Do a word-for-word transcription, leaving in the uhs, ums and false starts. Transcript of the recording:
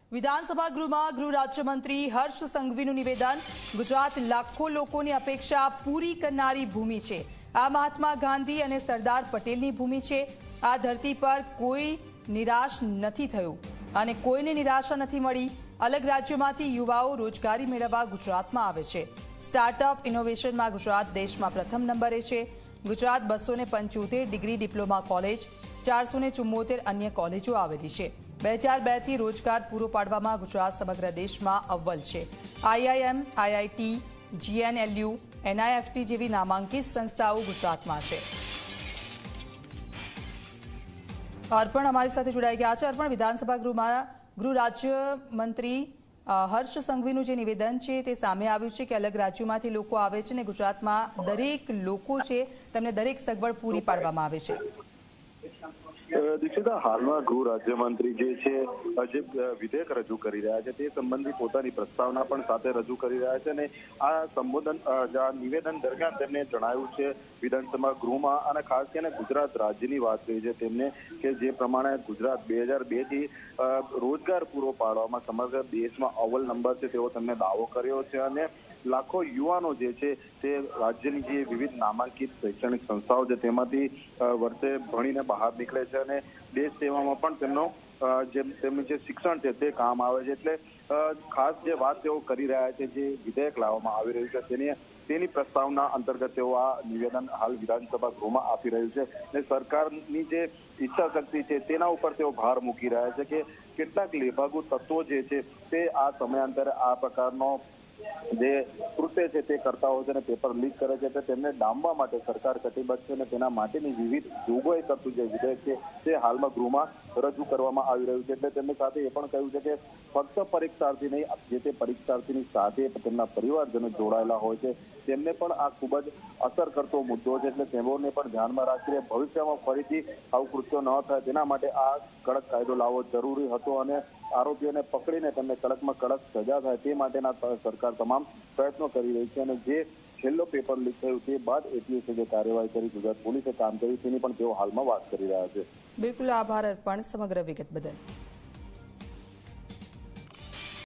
વિધાનસભા ગૃહમાં ગૃહ રાજ્યમંત્રી હર્ષ સંઘવીનું નિવેદન। ગુજરાત લાખો લોકોની અપેક્ષા પૂરી કરનારી ભૂમિ છે। આ મહાત્મા ગાંધી અને સરદાર પટેલની ભૂમિ છે। આ ધરતી પર કોઈ નિરાશ નથી થયું અને કોઈને નિરાશા નથી મળી। અલગ રાજ્યોમાંથી યુવાઓ રોજગારી મેળવવા ગુજરાતમાં આવે છે। સ્ટાર્ટઅપ ઇનોવેશનમાં ગુજરાત દેશમાં પ્રથમ નંબરે છે। ગુજરાત બસો ને પંચોતેર ડિગ્રી ડિપ્લોમા કોલેજ, ચારસો ને ચુમ્મોતેર અન્ય કોલેજો આવેલી છે। બે હજાર બે થી રોજગાર પૂરો પાડવામાં ગુજરાત સમગ્ર દેશમાં અવ્વલ છે। આઈઆઈએમ, આઈઆઈટી, જીએનએલયુ, એનઆઈએફટી જેવી નામાંકિત સંસ્થાઓ ગુજરાતમાં છે। અર્પણ અમારી સાથે જોડાઈ ગયા છે। અર્પણ, વિધાનસભા ગૃહમાં ગૃહ રાજ્યમંત્રી હર્ષ સંઘવીનું જે નિવેદન છે તે સામે આવ્યું છે કે અલગ રાજ્યોમાંથી લોકો આવે છે ને ગુજરાતમાં દરેક લોકો છે તેમને દરેક સગવડ પૂરી પાડવામાં આવે છે। દીક્ષિતા, હાલમાં ગૃહ રાજ્યમંત્રી જે છે જે વિધેયક રજૂ કરી રહ્યા છે તે સંબંધી પોતાની પ્રસ્તાવના પણ સાથે રજૂ કરી રહ્યા છે અને આ સંબોધન નિવેદન દરમિયાન તેમણે જણાવ્યું છે વિધાનસભા ગૃહમાં, અને ખાસ કરીને ગુજરાત રાજ્યની વાત કરી છે તેમને કે જે પ્રમાણે ગુજરાત બે હજાર બે થી રોજગાર પૂરો પાડવામાં સમગ્ર દેશમાં અવ્વલ નંબર છે તેવો તેમણે દાવો કર્યો છે અને લાખો યુવાનો જે છે તે રાજ્યની જે વિવિધ નામાંકિત શૈક્ષણિક સંસ્થાઓ છે તેમાંથી વર્ષે ભણીને બહાર નીકળે છે અને દેશ સેવામાં પણ તેમનો જે તેમનું જે શિક્ષણ છે તે કામ આવે છે। એટલે ખાસ જે વાત તેઓ કરી રહ્યા છે, જે વિધેયક લાવવામાં આવી રહ્યું છે તેની તેની પ્રસ્તાવના અંતર્ગત તેઓ આ નિવેદન હાલ વિધાનસભા ગૃહમાં આપી રહ્યું છે અને સરકારની જે ઈચ્છા શક્તિ છે તેના ઉપર તેઓ ભાર મૂકી રહ્યા છે કે કેટલાક લેભાગુ તત્વો જે છે તે આ સમયાંતરે આ પ્રકારનો જે કૃત્ય છે તે કરતા હોય છે અને પેપર લીક કરે છે, તો તેમને ડામવા માટે સરકાર કટિબદ્ધ છે અને તેના માટેની વિવિધ જોગવાઈ કરતું જે વિધેયક છે તે હાલમાં ગૃહમાં રજૂ કરવામાં આવી રહ્યું છે। એટલે તેમની સાથે એ પણ કહ્યું છે કે ફક્ત પરીક્ષાર્થી નહીં, જે તે પરીક્ષાર્થીની સાથે તેમના પરિવારજનો જોડાયેલા હોય છે તેમને પણ આ ખૂબ જ અસર કરતો મુદ્દો છે। એટલે તેઓને પણ ધ્યાનમાં રાખીને ભવિષ્યમાં ફરીથી આવું કૃત્યો ન થાય તેના માટે આ કડક કાયદો લાવવો જરૂરી હતો અને આરોપીઓને પકડીને તેમને કડકમાં કડક સજા થાય તે માટેના સરકાર તમામ પ્રયત્નો કરી રહી છે અને જે છેલ્લો પેપર લીક થયું તે બાદ એટીએસે જે કાર્યવાહી કરી, ગુજરાત પોલીસે કામ કર્યું તેની પણ તેઓ હાલમાં વાત કરી રહ્યા છે। બિલકુલ, આભાર અર્પણ સમગ્ર વિગત બદલ।